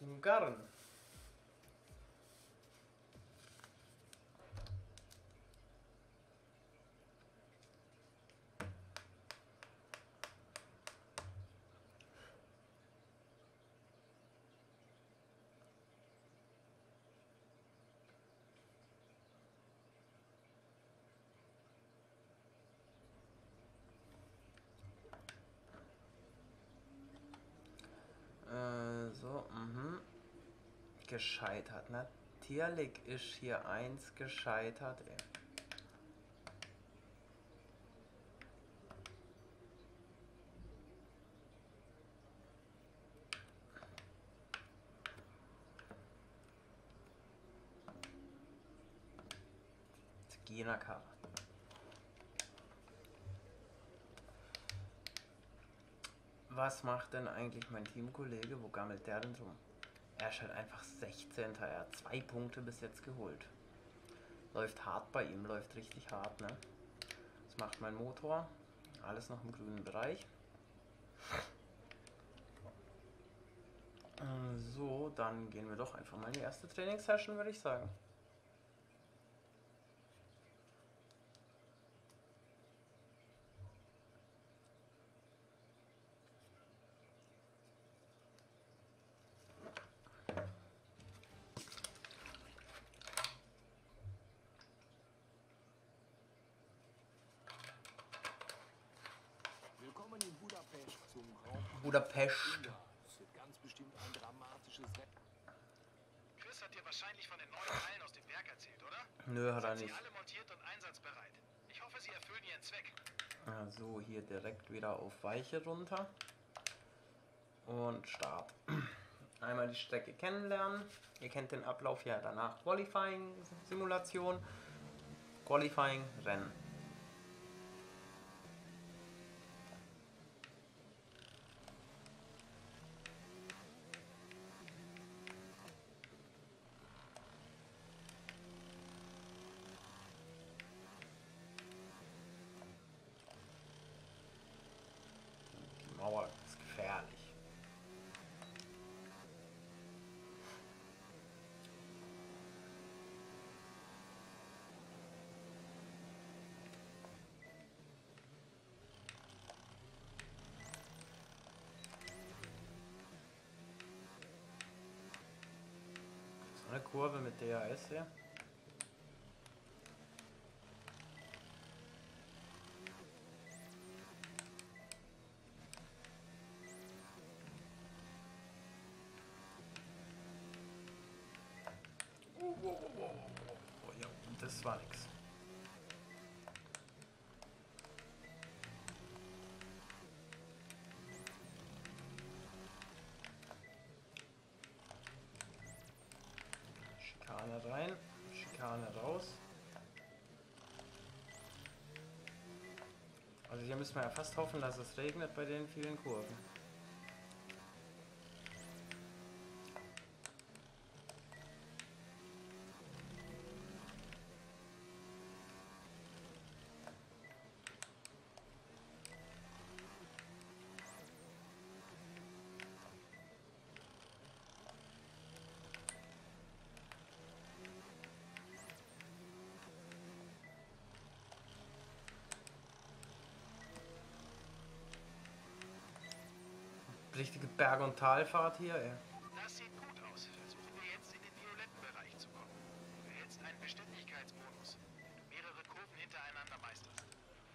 Ungarn. Gescheitert, natürlich ist hier eins gescheitert. Ey. Gina-Karre. Was macht denn eigentlich mein Teamkollege? Wo gammelt der denn drum? Er ist halt einfach 16. Er hat 2 Punkte bis jetzt geholt. Läuft hart bei ihm, läuft richtig hart, ne? Was macht mein Motor? Alles noch im grünen Bereich. So, dann gehen wir doch einfach mal in die erste Trainingssession, würde ich sagen. Willkommen in Budapest zum Grand Budapest. Das wird ganz bestimmt ein dramatisches Rennen. Chris hat dir wahrscheinlich von den neuen Teilen aus dem Werk erzählt, oder? Nö, hat er Sind nicht. sie alle montiert und einsatzbereit. Ich hoffe, sie erfüllen ihren Zweck. So, hier direkt wieder auf Weiche runter. Und Start. Einmal die Strecke kennenlernen. Ihr kennt den Ablauf ja danach. Qualifying, Simulation, Qualifying, Rennen. Die Mauer ist gefährlich. So eine Kurve mit DRS hier. Oh, ja, das war nix. Schikane rein, Schikane raus. Also hier müssen wir ja fast hoffen, dass es regnet bei den vielen Kurven. Richtige Berg- und Talfahrt hier, ey. Das sieht gut aus. Versuchen wir jetzt in den violetten Bereich zu kommen. Du erhältst einen Beständigkeitsbonus, wenn du mehrere Kurven hintereinander meisterst.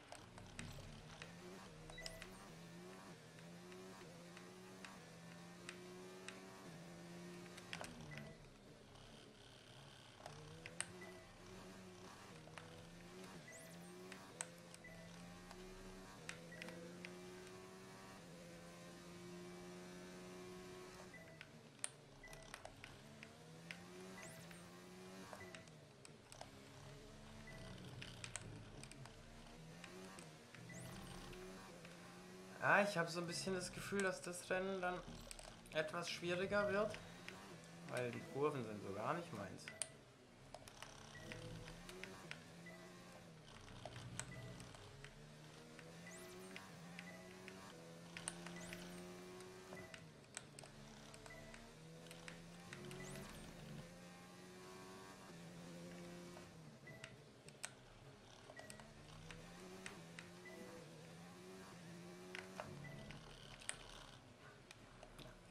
Ja, ich habe so ein bisschen das Gefühl, dass das Rennen dann etwas schwieriger wird, weil die Kurven sind so gar nicht meins.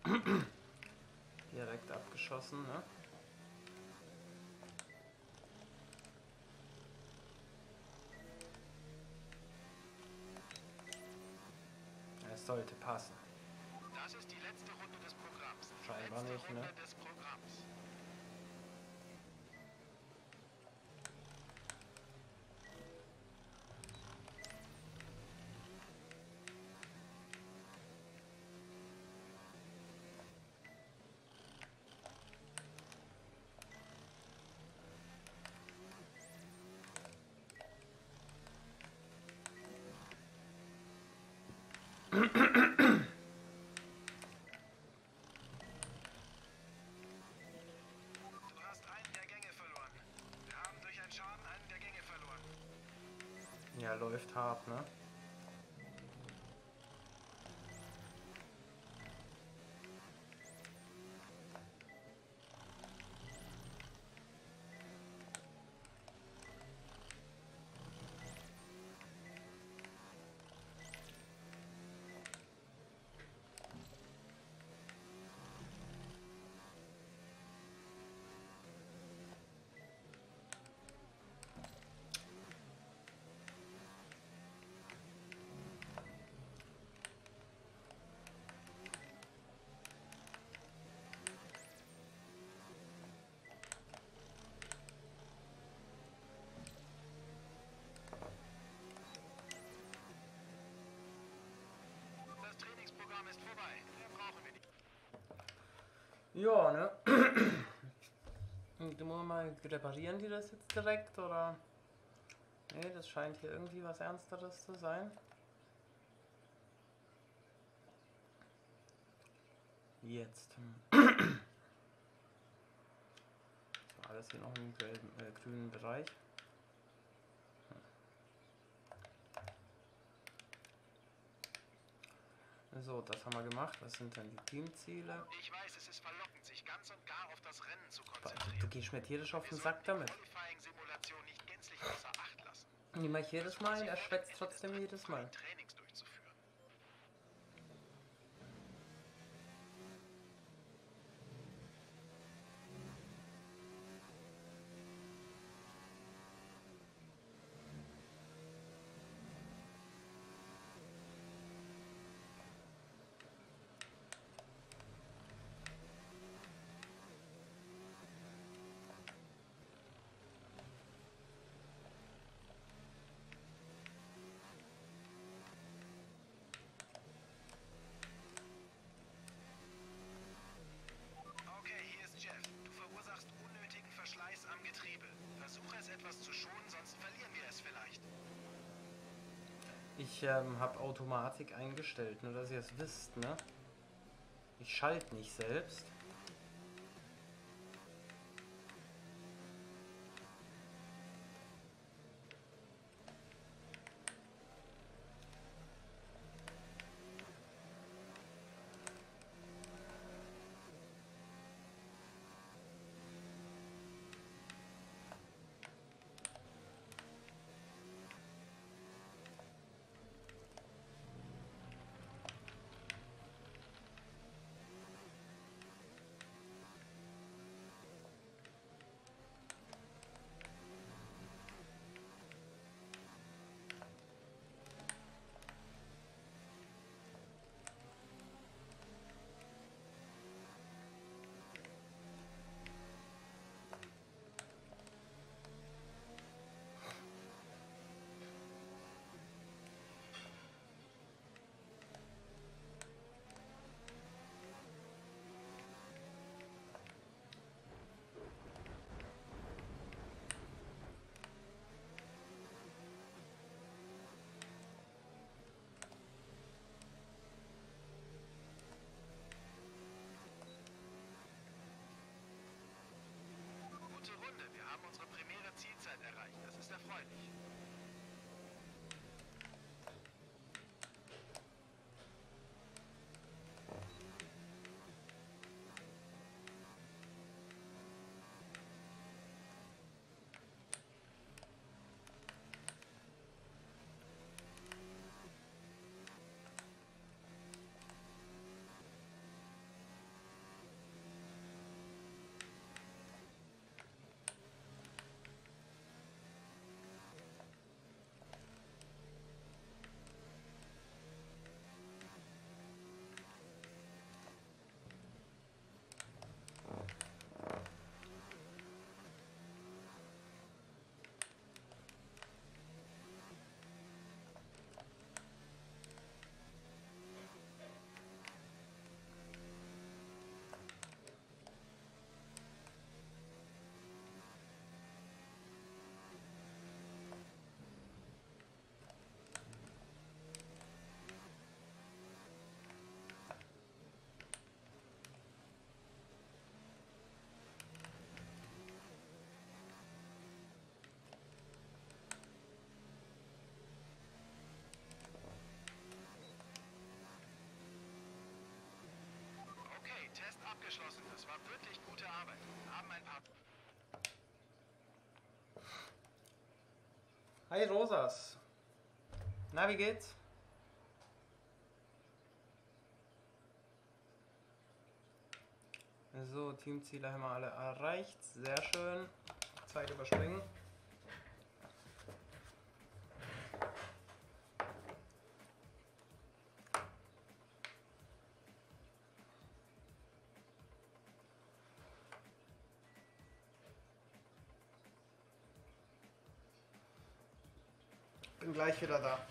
Direkt abgeschossen, ne? Es sollte passen. Das ist die letzte Runde des Programms. Scheinbar Letzte nicht, ne? Runde des Programms. Du hast einen der Gänge verloren. Wir haben durch einen Schaden einen der Gänge verloren. Ja, läuft hart, ne? Das Trainingsprogramm ist vorbei. Mehr brauchen wir nicht. Ja, ne? Und du musst mal reparieren die das jetzt direkt, oder? Ne, das scheint hier irgendwie was Ernsteres zu sein. Jetzt. So, alles hier noch im gelben, grünen Bereich. So, das haben wir gemacht. Was sind denn die Teamziele? Ich weiß, es ist verlockend, sich ganz und gar auf das Rennen zu Du konzentrieren. gehst mir tierisch auf Wir den sollten Sack die damit. Qualifying-Simulation nicht gänzlich außer Acht lassen. Die mache ich jedes Mal und er schwätzt Ende des trotzdem dritten jedes Mal. freien Trainings durchzuführen. Okay, hier ist Jeff. Du verursachst unnötigen Verschleiß am Getriebe. Versuche es etwas zu schonen, sonst verlieren wir es vielleicht. Ich habe Automatik eingestellt, nur dass ihr es wisst, ne? Ich schalte nicht selbst. war wirklich gute Arbeit. Wir haben ein paar... Hi Rosas. Na, wie geht's? So, Teamziele haben wir alle erreicht. Sehr schön. Zeit überspringen. Bin gleich wieder da.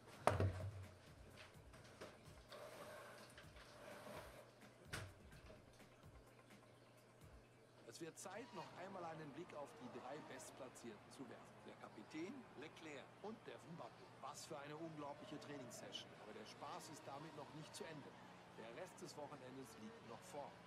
Es wird Zeit, noch einmal einen Blick auf die 3 Bestplatzierten zu werfen. Der Kapitän, Leclerc und Devon Button. Was für eine unglaubliche Trainingssession. Aber der Spaß ist damit noch nicht zu Ende. Der Rest des Wochenendes liegt noch vor uns.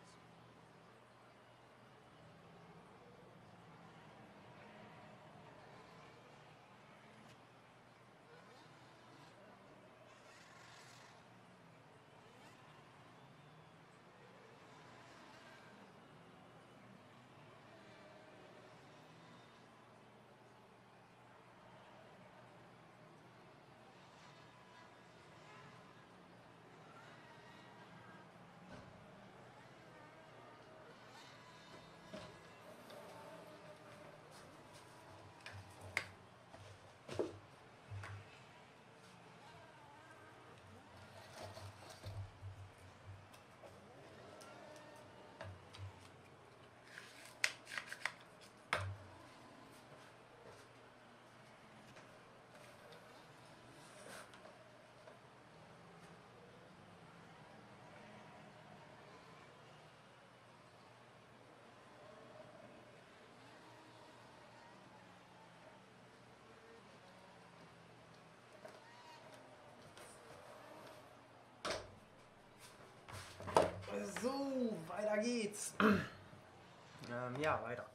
So, weiter geht's. Ja, weiter.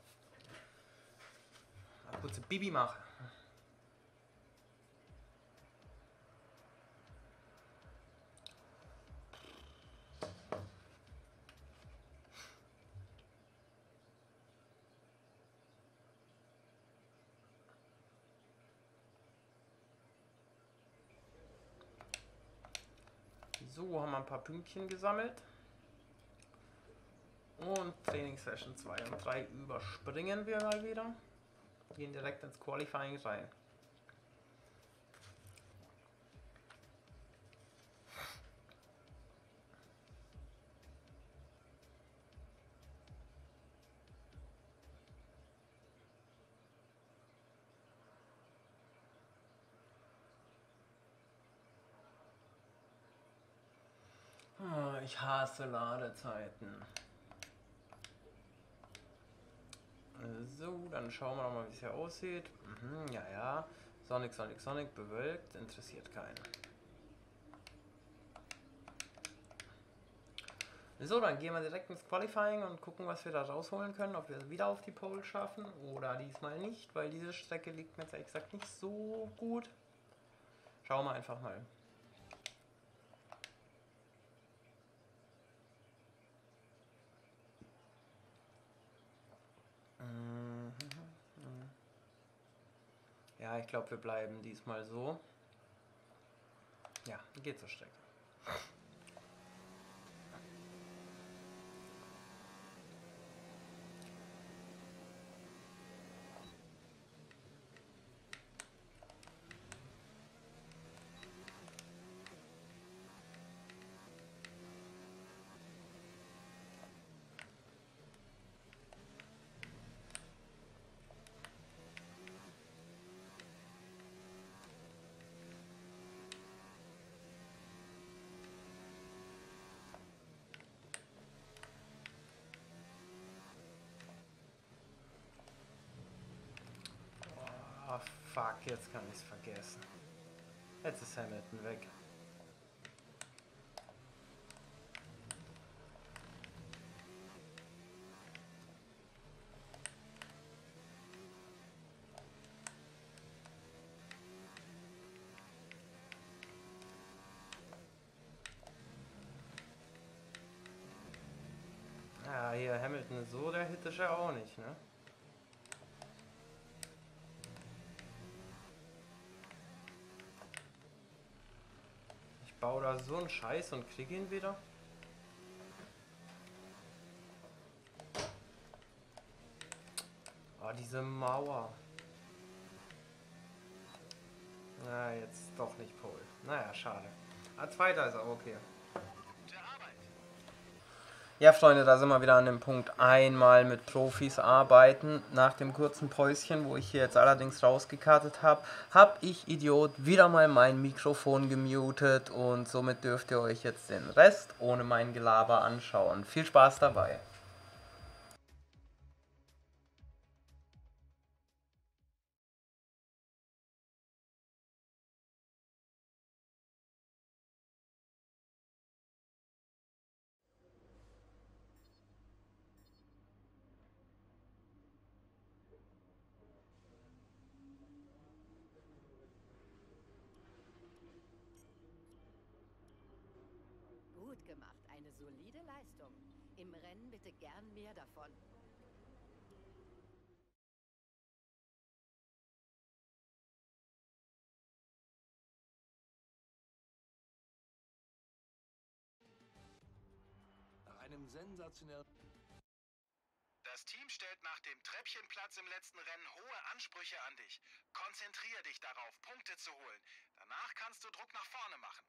Mal kurze Bibi machen. So, haben wir ein paar Pünktchen gesammelt. Und Trainingssession 2 und 3 überspringen wir mal wieder. Gehen direkt ins Qualifying rein. Ich hasse Ladezeiten. So, dann schauen wir noch mal, wie es hier aussieht. Ja, ja. Sonic, bewölkt. Interessiert keinen. So, dann gehen wir direkt ins Qualifying und gucken, was wir da rausholen können. Ob wir es wieder auf die Pole schaffen oder diesmal nicht, weil diese Strecke liegt mir jetzt ehrlich gesagt nicht so gut. Schauen wir einfach mal. Ja, ich glaube, wir bleiben diesmal so. Ja, geht zur Strecke. Oh, fuck, jetzt kann ich es vergessen. Jetzt ist Hamilton weg. Ja, hier Hamilton so, der Hit ist ja auch nicht, ne? Ich baue da so einen Scheiß und krieg ihn wieder. Oh, diese Mauer. Na, jetzt doch nicht Pole. Naja, schade. Ah, zweiter ist auch okay. Gute Arbeit. Ja, Freunde, da sind wir wieder an dem Punkt, einmal mit Profis arbeiten. Nach dem kurzen Päuschen, wo ich hier jetzt allerdings rausgekartet habe, habe ich, Idiot, wieder mal mein Mikrofon gemutet und somit dürft ihr euch jetzt den Rest ohne mein Gelaber anschauen. Viel Spaß dabei. Gut gemacht, eine solide Leistung. Im Rennen bitte gern mehr davon. Nach einem sensationellen... Das Team stellt nach dem Treppchenplatz im letzten Rennen hohe Ansprüche an dich. Konzentriere dich darauf, Punkte zu holen. Danach kannst du Druck nach vorne machen.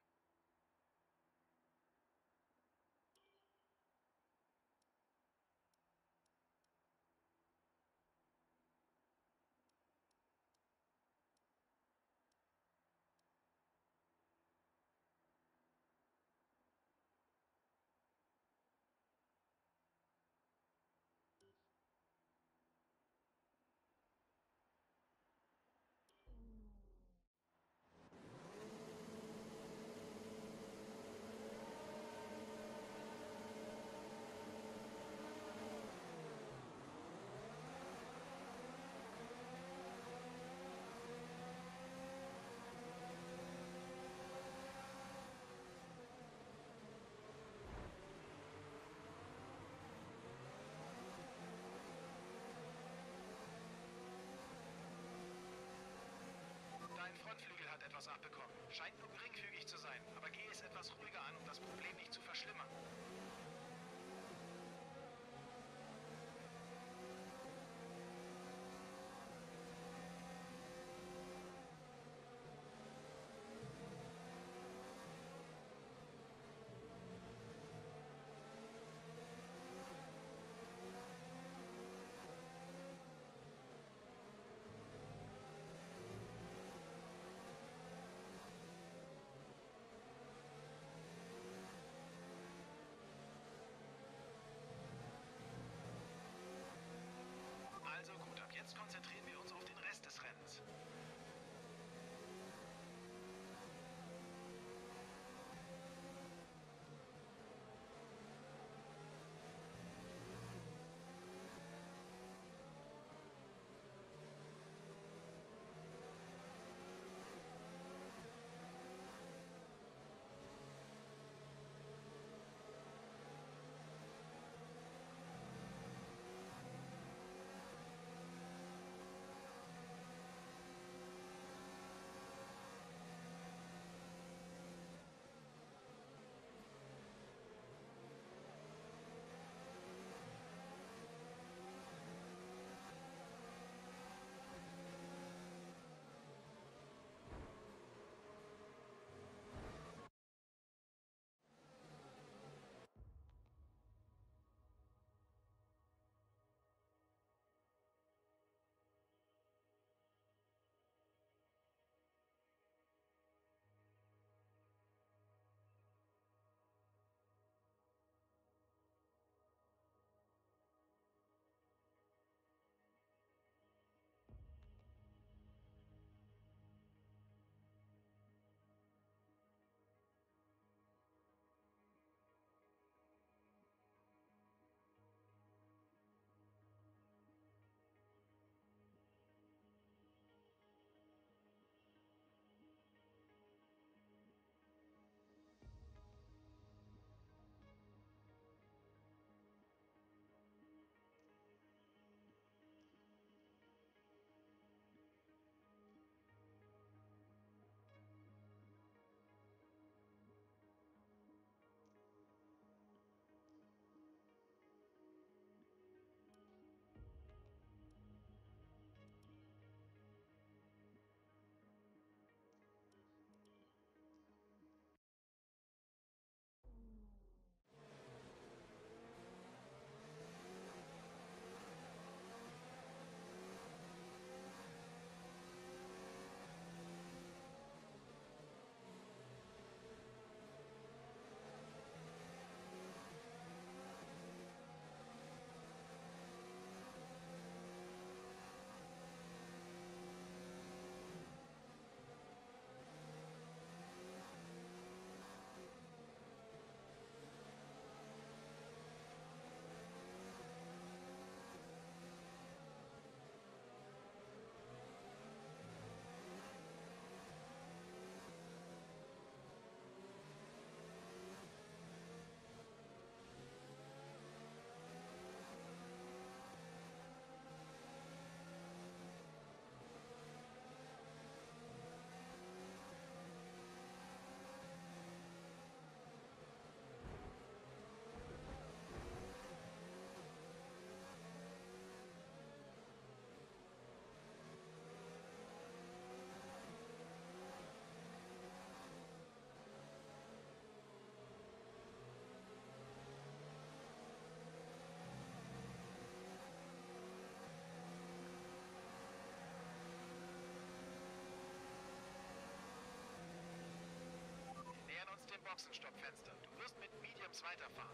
Boxenstoppfenster. Du wirst mit Mediums weiterfahren.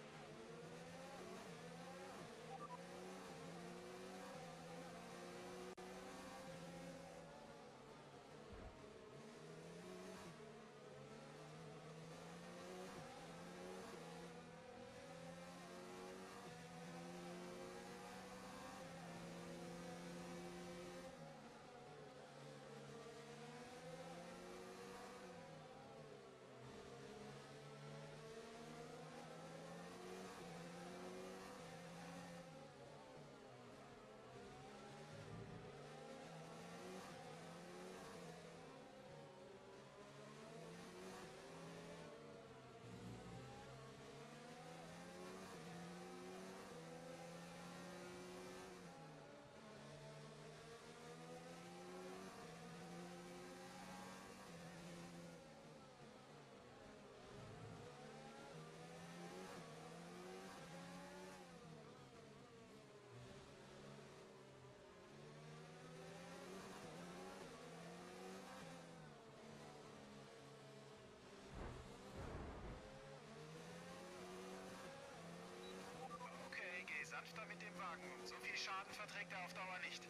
Okay, geh sanfter mit dem Wagen um. So viel Schaden verträgt er auf Dauer nicht.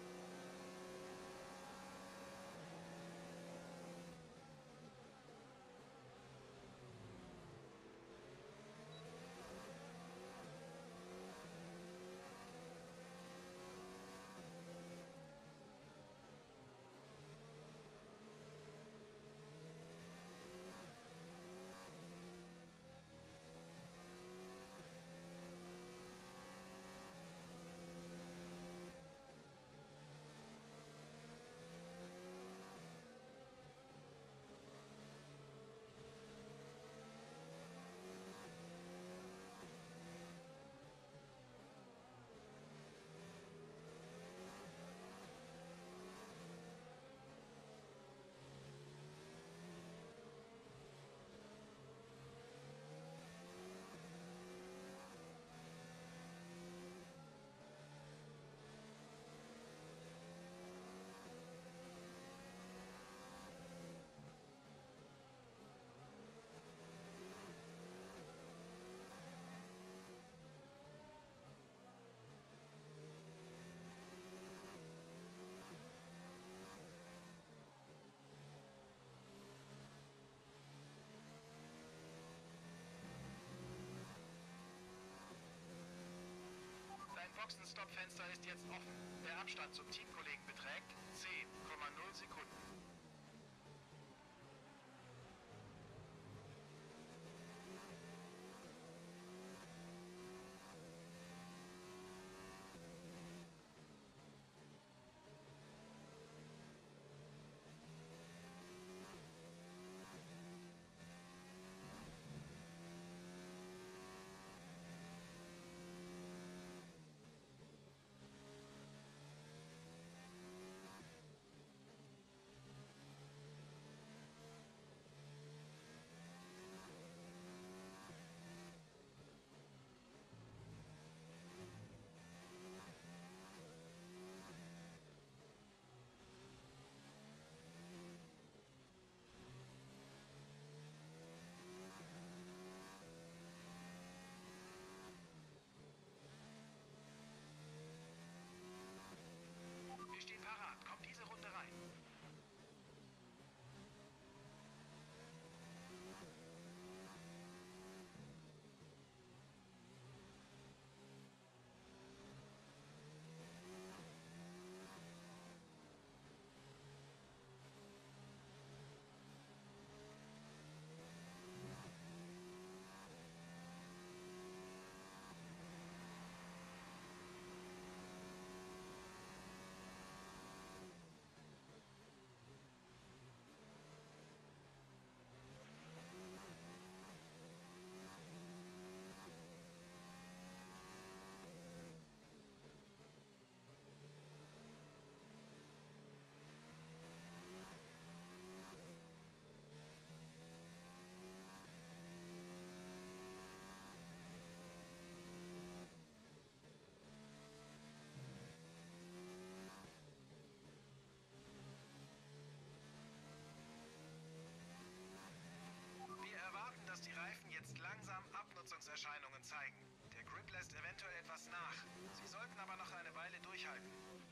Dein Boxenstoppfenster ist jetzt offen. Der Abstand zum Teamkollegen beträgt 10,0 Sekunden. lässt eventuell etwas nach. Sie sollten aber noch eine Weile durchhalten.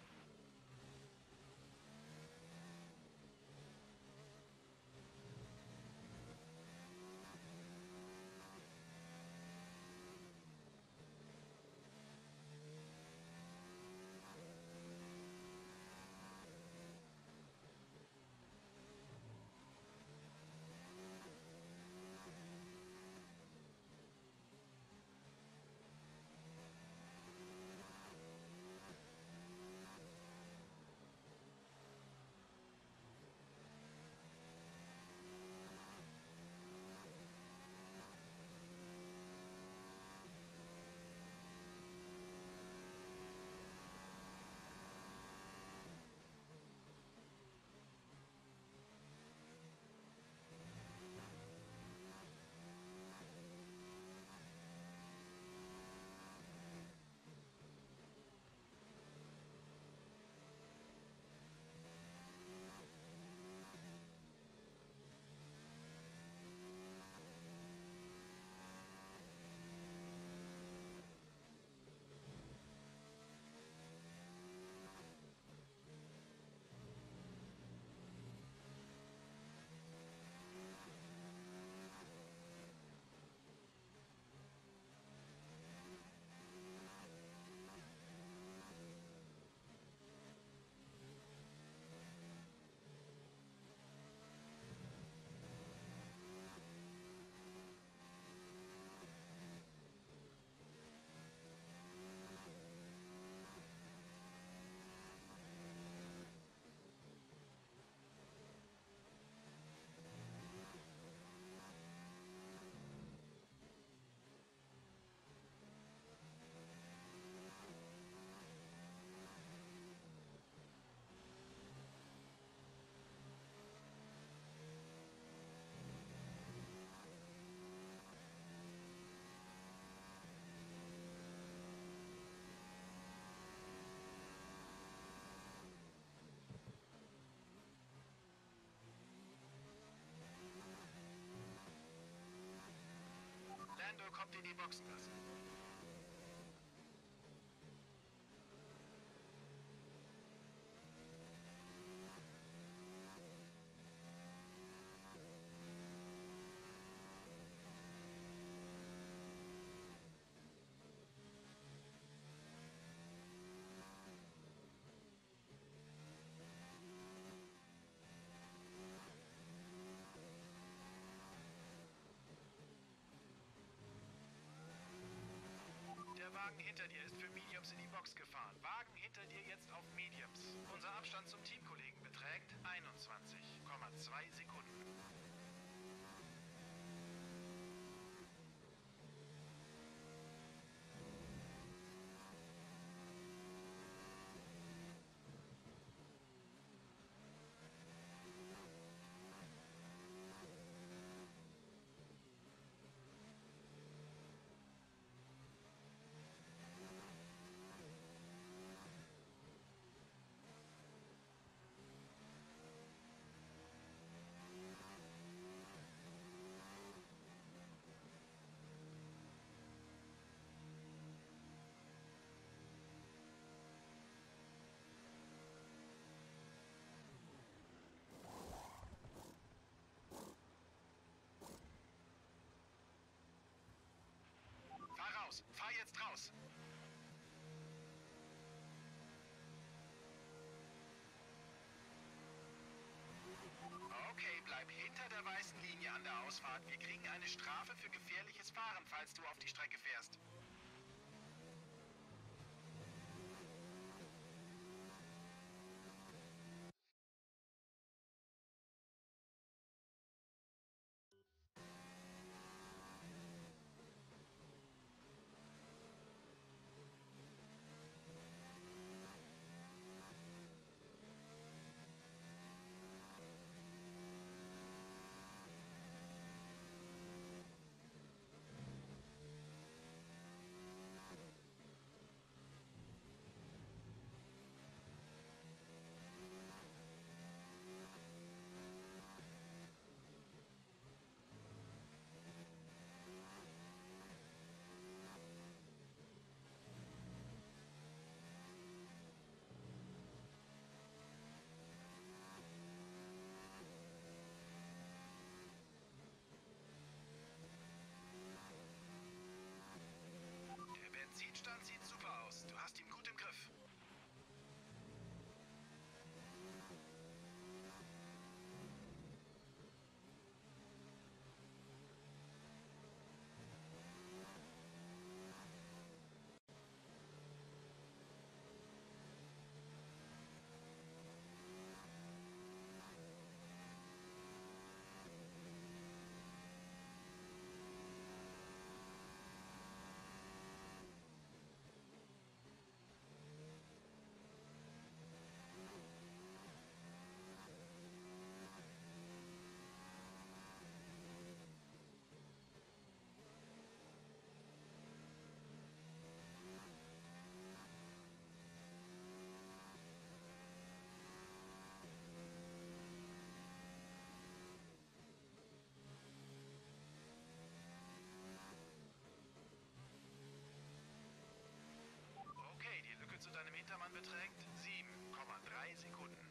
Lando kommt in die Boxengasse. Der Wagen hinter dir ist für Mediums in die Box gefahren. Wagen hinter dir jetzt auf Mediums. Unser Abstand zum Teamkollegen beträgt 21,2 Sekunden. Fahr raus! Fahr jetzt raus! Okay, bleib hinter der weißen Linie an der Ausfahrt. Wir kriegen eine Strafe für gefährliches Fahren, falls du auf die Strecke fährst. 0,3 Sekunden.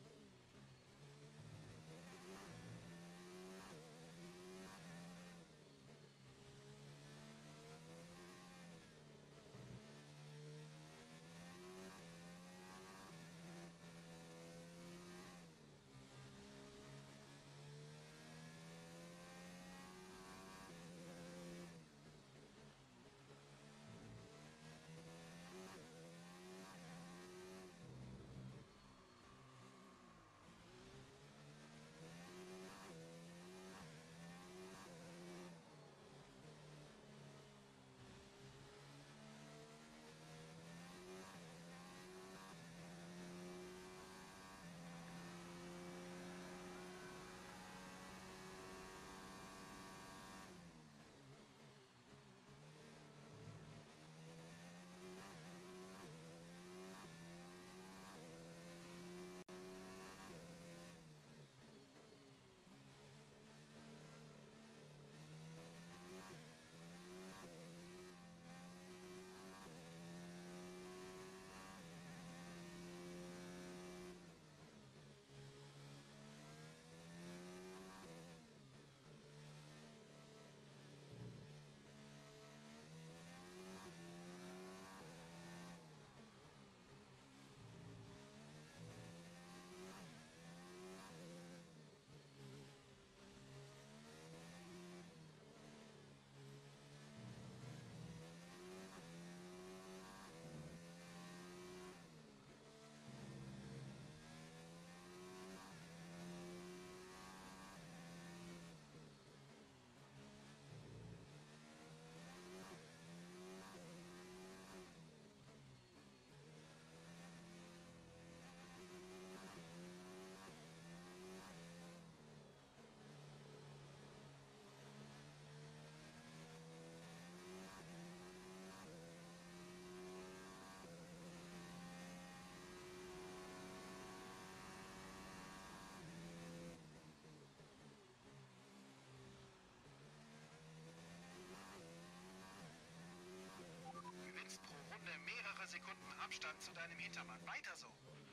Gewinnst pro Runde mehrere Sekunden Abstand zu deinem Hintermann. Weiter so.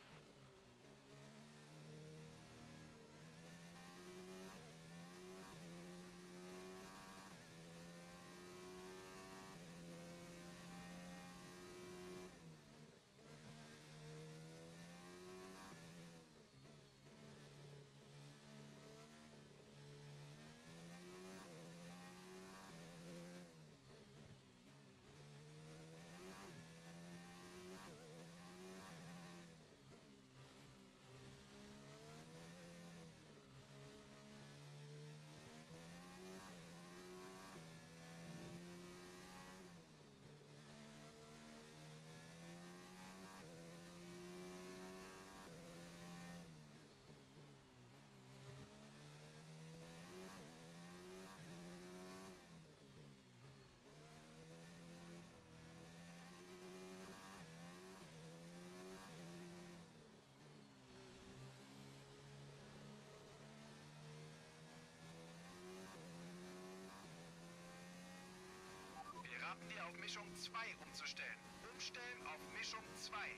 Wir raten dir auf Mischung 2 umzustellen. Umstellen auf Mischung 2.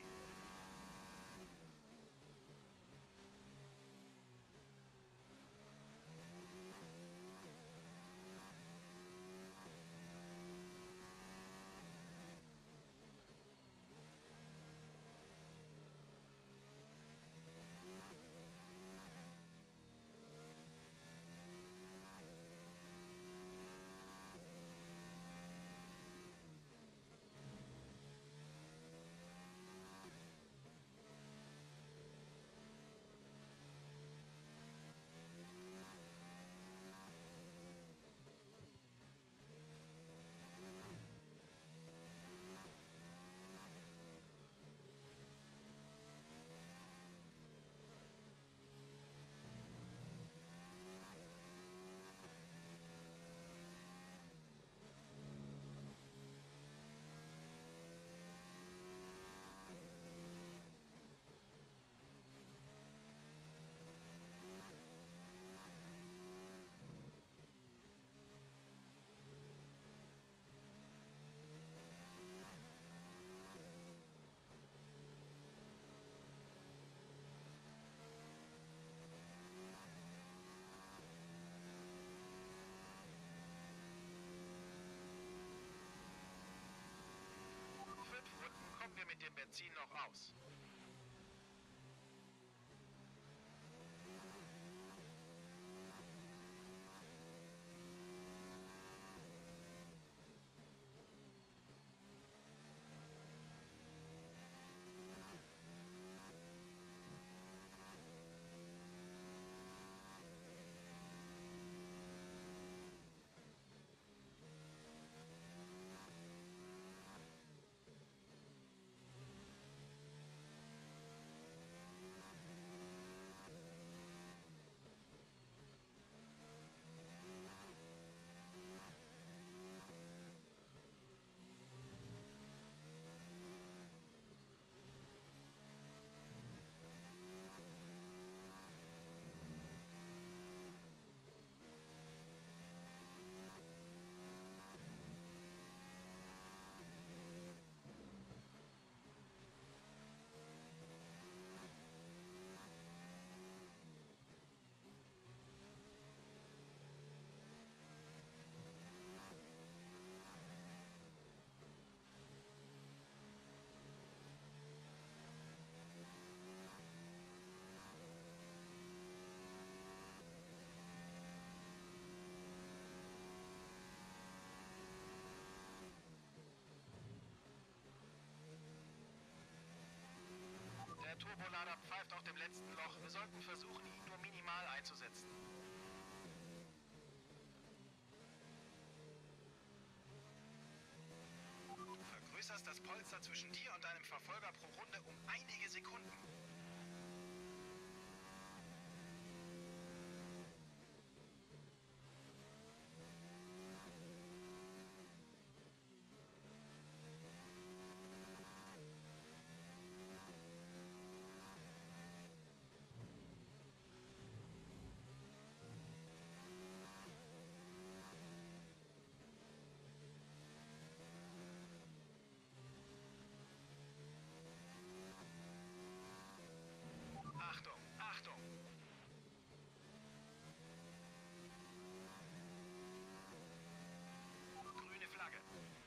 dem Benzin noch aus. Der Turbolader pfeift auf dem letzten Loch. Wir sollten versuchen, ihn nur minimal einzusetzen. Du vergrößerst das Polster zwischen dir und deinem Verfolger pro Runde um einige Sekunden. Achtung, Achtung! Grüne Flagge.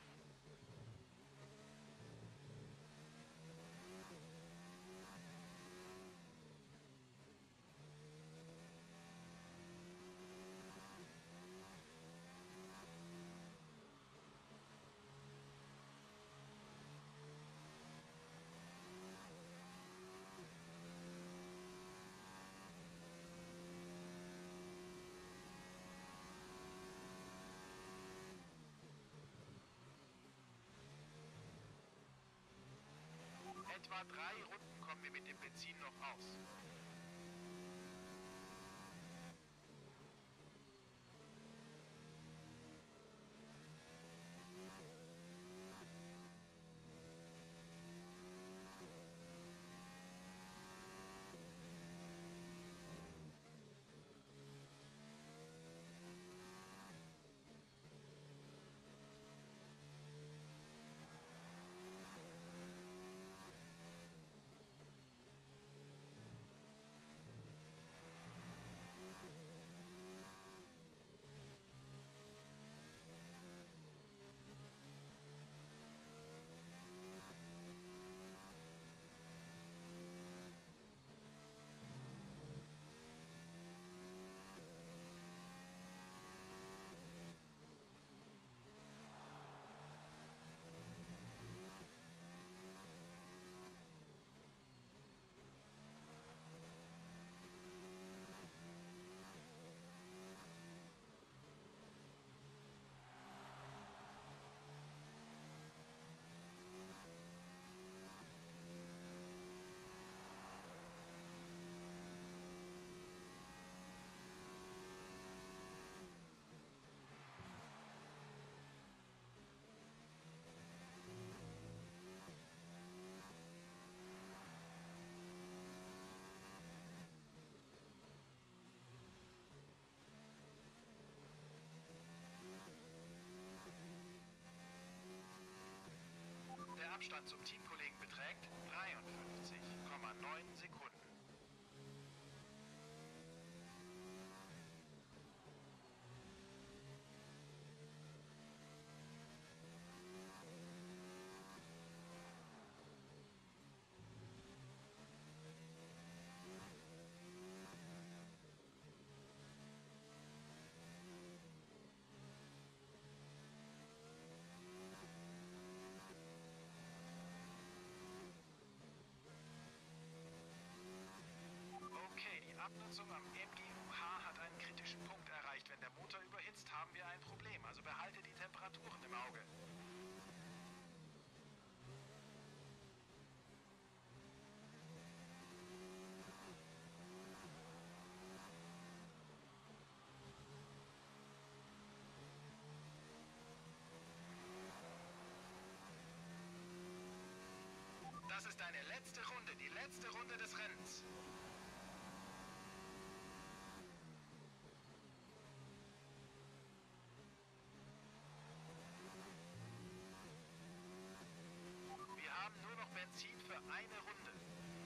Etwa 3 Runden kommen wir mit dem Benzin noch aus. Der Abstand zum Teamkollegen beträgt 53,9 Sekunden. Abnutzung am MGU-H hat einen kritischen Punkt erreicht. Wenn der Motor überhitzt, haben wir ein Problem. Also behalte die Temperaturen im Auge. Das ist deine letzte Runde, die letzte Runde des Rennens. Wir haben nur noch Benzin für eine Runde.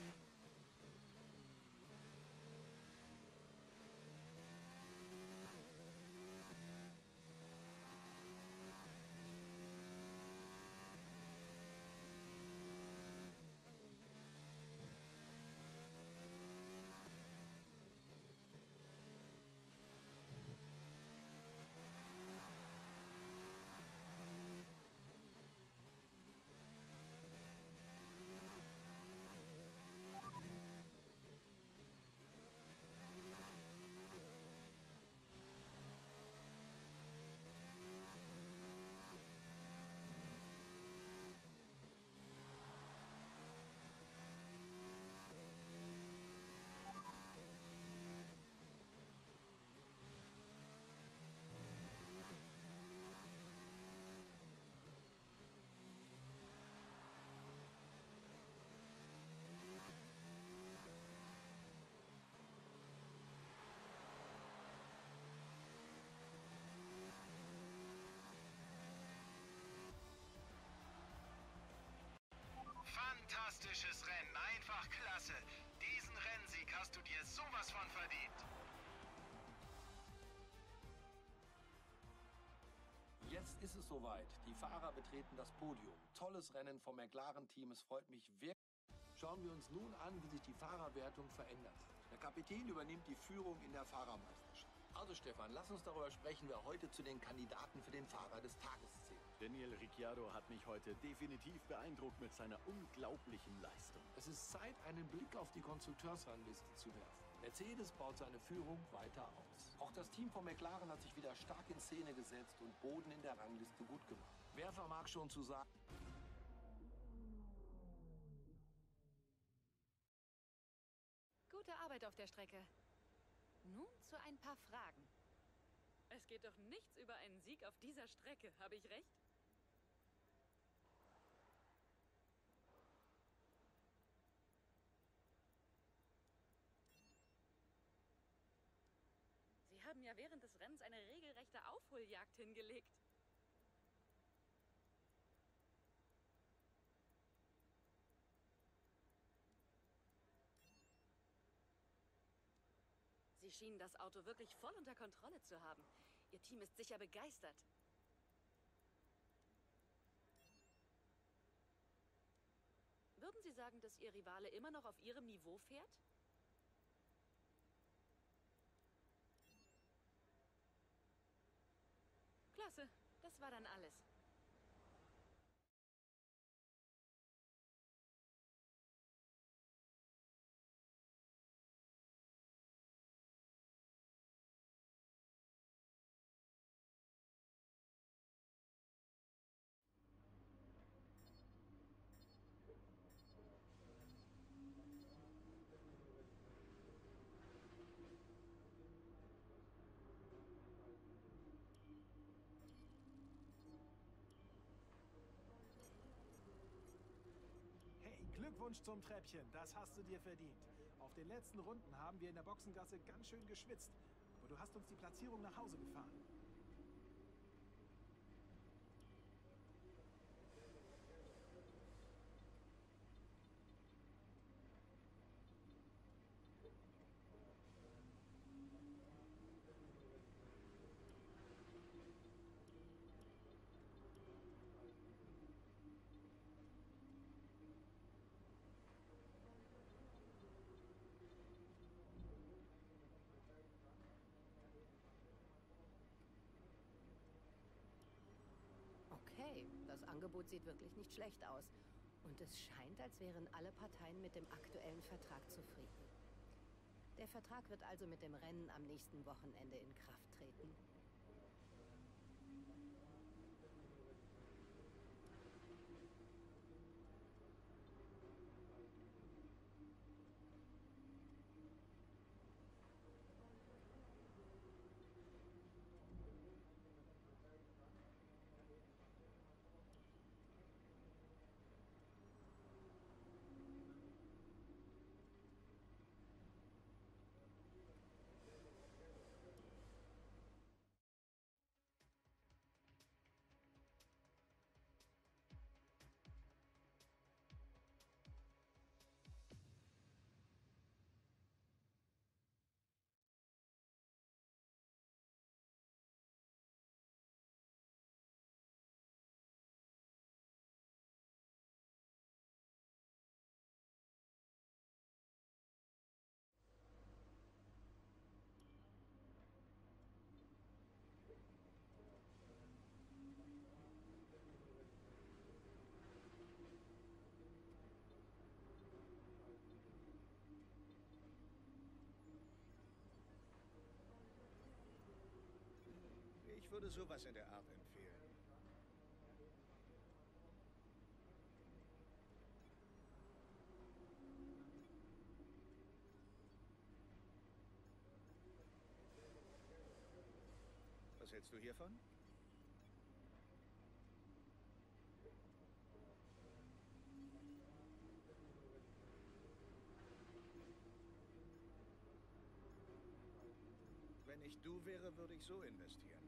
Fantastisches Rennen, einfach klasse. Diesen Rennsieg hast du dir sowas von verdient. Jetzt ist es soweit. Die Fahrer betreten das Podium. Tolles Rennen vom McLaren-Team. Es freut mich wirklich. Schauen wir uns nun an, wie sich die Fahrerwertung verändert hat. Der Kapitän übernimmt die Führung in der Fahrermeisterschaft. Also Stefan, lass uns darüber sprechen, wer heute zu den Kandidaten für den Fahrer des Tages zählt. Daniel Ricciardo hat mich heute definitiv beeindruckt mit seiner unglaublichen Leistung. Es ist Zeit, einen Blick auf die Konstrukteursrangliste zu werfen. Mercedes baut seine Führung weiter aus. Auch das Team von McLaren hat sich wieder stark in Szene gesetzt und Boden in der Rangliste gut gemacht. Wer vermag schon zu sagen... Gute Arbeit auf der Strecke. Nun zu ein paar Fragen. Es geht doch nichts über einen Sieg auf dieser Strecke, habe ich recht? Sie haben ja während des Rennens eine regelrechte Aufholjagd hingelegt. Sie schienen das Auto wirklich voll unter Kontrolle zu haben. Ihr Team ist sicher begeistert. Würden Sie sagen, dass Ihr Rivale immer noch auf Ihrem Niveau fährt? Klasse, das war dann alles. Glückwunsch zum Treppchen, das hast du dir verdient. Auf den letzten Runden haben wir in der Boxengasse ganz schön geschwitzt. Aber du hast uns die Platzierung nach Hause gefahren. Okay, das Angebot sieht wirklich nicht schlecht aus. Und es scheint, als wären alle Parteien mit dem aktuellen Vertrag zufrieden. Der Vertrag wird also mit dem Rennen am nächsten Wochenende in Kraft treten. Ich würde sowas in der Art empfehlen. Was hältst du hiervon? Wenn ich du wäre, würde ich so investieren.